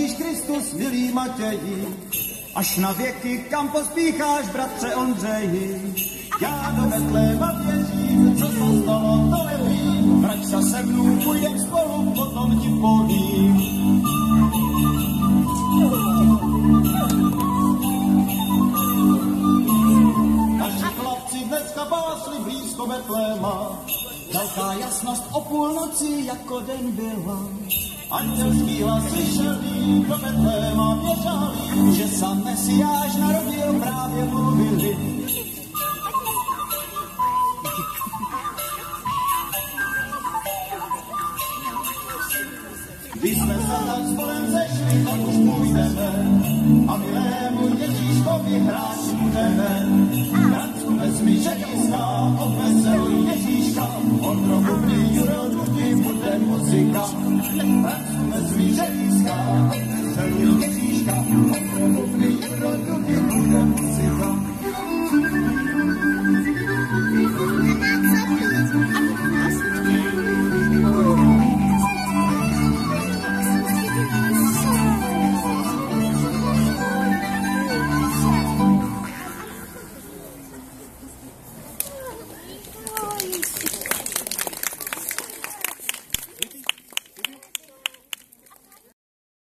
Ježíš Kristus, milý Matěji, až na věky, kam pospícháš, bratře Ondřeji. Já do Betléma věřím, co se stalo, to nevím, vrať se mnou, půjdem spolu, potom ti povím. Naši chlapci dneska básli blízko Betléma, velká jasnost o půlnoci jako den byla. Andělský hlas slyšeli, do Betléma běžali, že sám Mesiáš narodil, právě mluvili. Když jsme se tam spolem zešli, tak už půjdeme a milému Ježíškovi hrát budeme. Francku vezmi ženiska, odveseluj Ježíška, Ondro hudný, Juro hudný, bude muzika. Francku vezmi ženiska, odveseluj Ježíška,